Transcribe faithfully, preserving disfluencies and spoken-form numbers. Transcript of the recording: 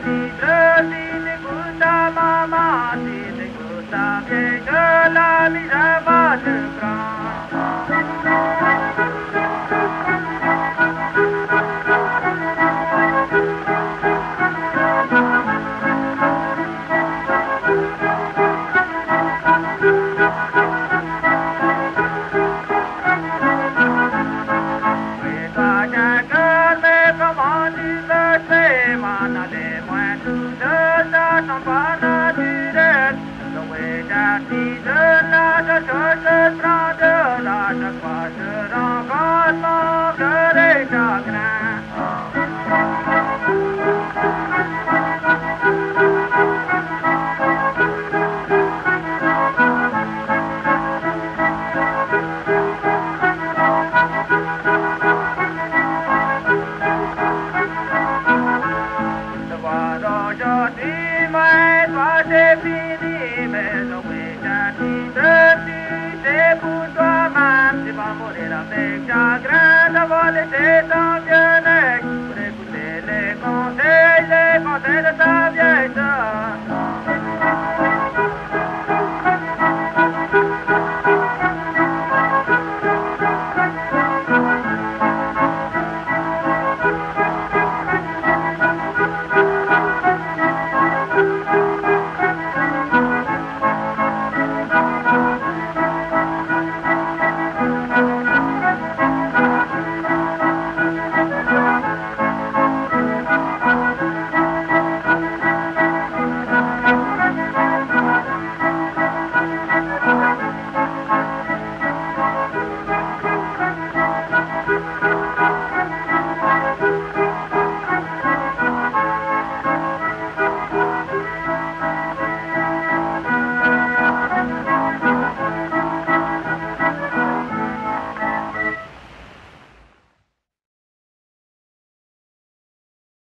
libre, si t'écoutes ta maman, si t'écoutes ta vieille, que la misère va te prendre. C'est fini, mais non, oui, t'as dit dessus, c'est pour toi-même, tu vas mourir avec chagrin d'avoir laissé ton bien-être, pour écouter les conseils, les conseils.